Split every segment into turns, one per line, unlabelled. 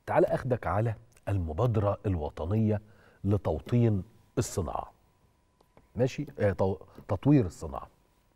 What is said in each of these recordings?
تعال أخدك على المبادرة الوطنية لتوطين الصناعة. ماشي؟ تطوير الصناعة.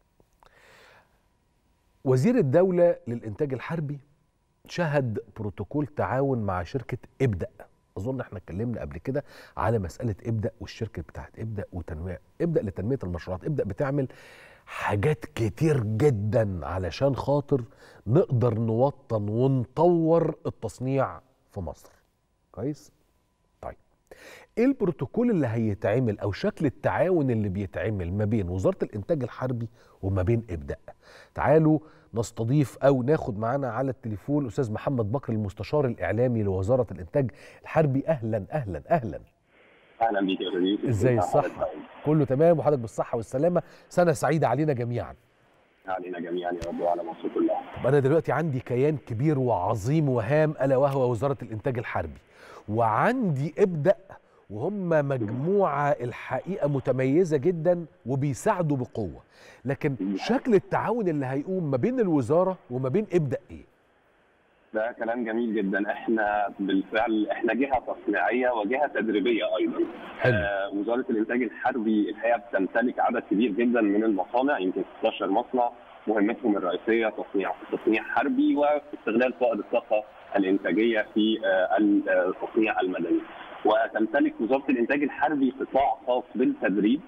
وزير الدولة للإنتاج الحربي شهد بروتوكول تعاون مع شركة ابدأ. أظن احنا اتكلمنا قبل كده على مسألة ابدأ والشركة بتاعت ابدأ وتنمية ابدأ لتنمية المشروعات. ابدأ بتعمل حاجات كتير جدا علشان خاطر نقدر نوطن ونطور التصنيع في مصر. كويس؟ طيب ايه البروتوكول اللي هيتعمل او شكل التعاون اللي بيتعمل ما بين وزارة الانتاج الحربي وما بين ابدأ؟ تعالوا نستضيف او ناخد معانا على التليفون الاستاذ محمد بكر المستشار الاعلامي لوزارة الانتاج الحربي. اهلا اهلا اهلا.
اهلا بيك يا استاذ.
ازاي الصحة؟ كله تمام وحضرتك بالصحة والسلامة. سنة سعيدة علينا جميعا.
علينا جميعا يا رب وعلى مصر كلها.
طب انا دلوقتي عندي كيان كبير وعظيم وهام الا وهو وزارة الانتاج الحربي، وعندي ابدأ وهم مجموعة الحقيقة متميزة جدا وبيساعدوا بقوة، لكن شكل التعاون اللي هيقوم ما بين الوزارة وما بين ابدأ ايه؟
ده كلام جميل جدا. احنا بالفعل احنا جهة تصنيعية وجهة تدريبية ايضا. وزارة الانتاج الحربي الحقيقة بتمتلك عدد كبير جدا من المصانع، يمكن 16 مصنع مهمتهم الرئيسية تصنيع حربي واستغلال فائض الطاقة الانتاجية في التصنيع المدني. وتمتلك وزارة الانتاج الحربي قطاع خاص بالتدريب،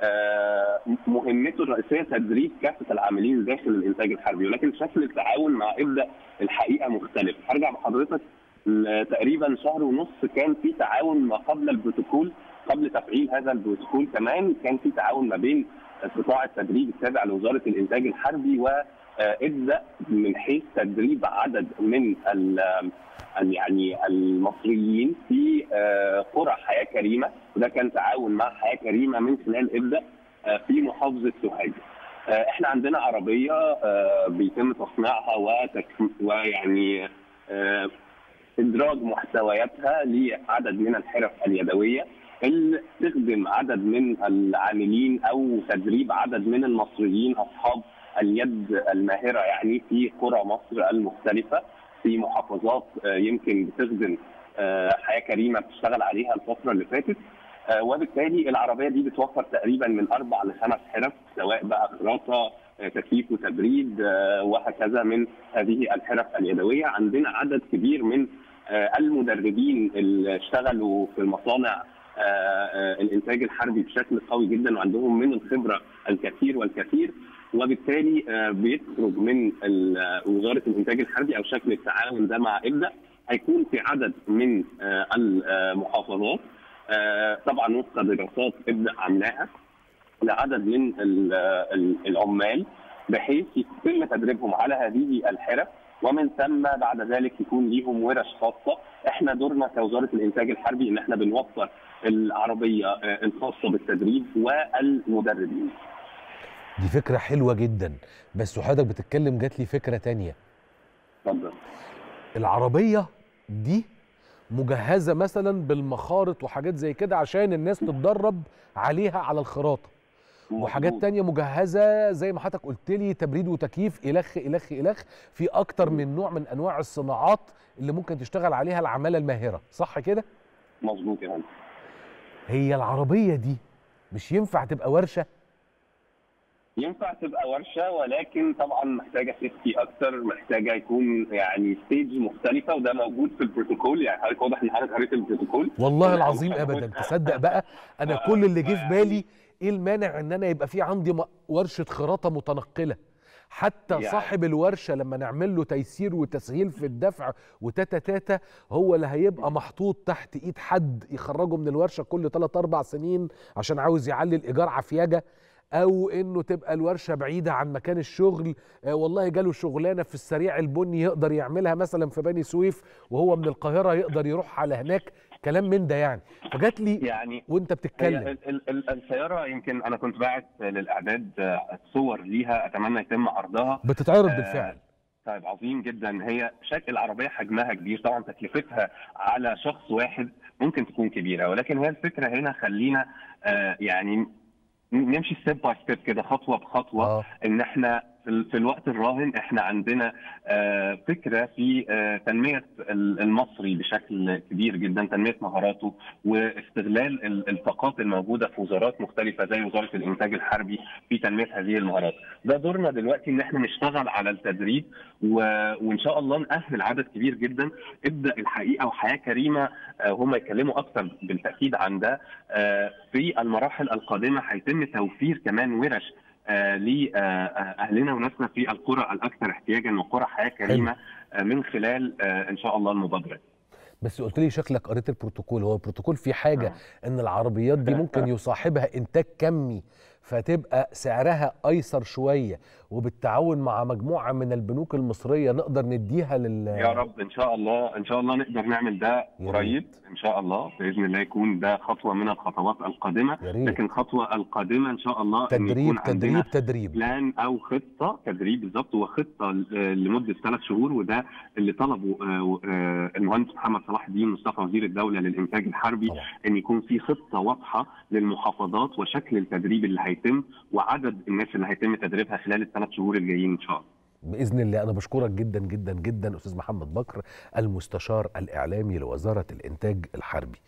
مهمته الرئيسيه تدريب كافه العاملين داخل الانتاج الحربي، ولكن شكل التعاون مع ابدأ الحقيقه مختلف. هرجع بحضرتك تقريبا شهر ونص كان في تعاون ما قبل البروتوكول، قبل تفعيل هذا البروتوكول كمان كان في تعاون ما بين قطاع التدريب التابع لوزاره الانتاج الحربي وابدأ من حيث تدريب عدد من يعني المصريين في قرى حياه كريمه، وده كان تعاون مع حياه كريمه من خلال ابدأ في محافظه سوهاج. احنا عندنا عربيه بيتم تصنيعها ويعني ادراج محتوياتها لعدد من الحرف اليدويه اللي تخدم عدد من العاملين او تدريب عدد من المصريين اصحاب اليد الماهره يعني في قرى مصر المختلفه في محافظات يمكن بتخدم حياه كريمه بتشتغل عليها الفتره اللي فاتت. وبالتالي العربيه دي بتوفر تقريبا من 4 ل 5 حرف، سواء بقى خراطه، تكييف وتبريد وهكذا من هذه الحرف اليدويه. عندنا عدد كبير من المدربين اللي اشتغلوا في المصانع الانتاج الحربي بشكل قوي جدا وعندهم من الخبره الكثير والكثير، وبالتالي بيخرج من وزاره الانتاج الحربي او شكل التعاون ده مع ابدأ هيكون في عدد من المحافظات، طبعا وفق دراسات ابدأ عاملاها لعدد من العمال بحيث يتم تدريبهم على هذه الحرف، ومن ثم بعد ذلك يكون ليهم ورش خاصه. احنا دورنا كوزاره الانتاج الحربي ان احنا بنوفر العربيه الخاصه بالتدريب والمدربين.
دي فكره حلوه جدا، بس وحضرتك بتتكلم جات لي فكره تانية.
اتفضل.
العربيه دي مجهزه مثلا بالمخارط وحاجات زي كده عشان الناس تتدرب عليها على الخراطه، وحاجات تانية مجهزه زي ما حضرتك قلت لي تبريد وتكييف الخ الخ الخ في اكتر من نوع من انواع الصناعات اللي ممكن تشتغل عليها العماله الماهره، صح كده؟
مظبوط يا فندم.
هي العربيه دي مش ينفع تبقى ورشه؟
ينفع تبقى ورشه، ولكن طبعا محتاجه سيفتي اكتر، محتاجه يكون يعني ستيج مختلفه، وده موجود في البروتوكول. يعني حضرتك واضح ان حضرتك قريت البروتوكول.
والله العظيم ابدا. تصدق بقى انا كل اللي جه في بالي ايه المانع ان انا يبقى في عندي ورشه خراطه متنقله، حتى يعني صاحب الورشه لما نعمل له تيسير وتسهيل في الدفع وتاتا تاتا هو اللي هيبقى محطوط تحت ايد حد يخرجه من الورشه كل 3-4 سنين عشان عاوز يعلي الايجار عفياجه، او انه تبقى الورشه بعيده عن مكان الشغل. والله جاله شغلانه في السريع البني يقدر يعملها مثلا في بني سويف وهو من القاهره يقدر يروح على هناك، كلام من ده يعني. فجات لي
يعني
وانت بتتكلم
السياره، يمكن انا كنت باعت للاعداد صور ليها اتمنى يتم عرضها.
بتتعرض بالفعل.
طيب عظيم جدا. هي شكل العربيه حجمها كبير، طبعا تكلفتها على شخص واحد ممكن تكون كبيره، ولكن هي الفكره هنا خلينا يعني نمشي ستيب باي ستيب كده، خطوه بخطوه. ان احنا في الوقت الراهن احنا عندنا فكره في تنميه المصري بشكل كبير جدا، تنميه مهاراته واستغلال الطاقات الموجوده في وزارات مختلفه زي وزاره الانتاج الحربي في تنميه هذه المهارات. ده دورنا دلوقتي ان احنا نشتغل على التدريب وان شاء الله نأهل عدد كبير جدا. ابدأ الحقيقه وحياه كريمه هم يتكلموا اكثر بالتاكيد عن ده. في المراحل القادمه هيتم توفير كمان ورش لاهلنا وناسنا في القرى الاكثر احتياجا وقرى حياه كريمه من خلال ان شاء الله المبادره.
بس قلت لي شكلك قريت البروتوكول. هو البروتوكول في حاجه ان العربيات دي ممكن يصاحبها انتاج كمي فتبقى سعرها ايسر شويه، وبالتعاون مع مجموعه من البنوك المصريه نقدر نديها
يا رب ان شاء الله، ان شاء الله نقدر نعمل ده قريب ان شاء الله باذن الله. يكون ده خطوه من الخطوات القادمه، لكن الخطوه القادمه ان شاء الله
تدريب
ان يكون عندنا
تدريب
بلان او خطه تدريب بالظبط، وخطه لمده 3 شهور. وده اللي طلبه المهندس محمد صلاح الدين مصطفى وزير الدوله للانتاج الحربي طبعا. ان يكون في خطه واضحه للمحافظات وشكل التدريب اللي هيتم وعدد الناس اللي هيتم تدريبها خلال ال3 شهور الجايين ان شاء الله
باذن الله. انا بشكرك جدا جدا جدا استاذ محمد بكر، المستشار الاعلامي لوزاره الانتاج الحربي.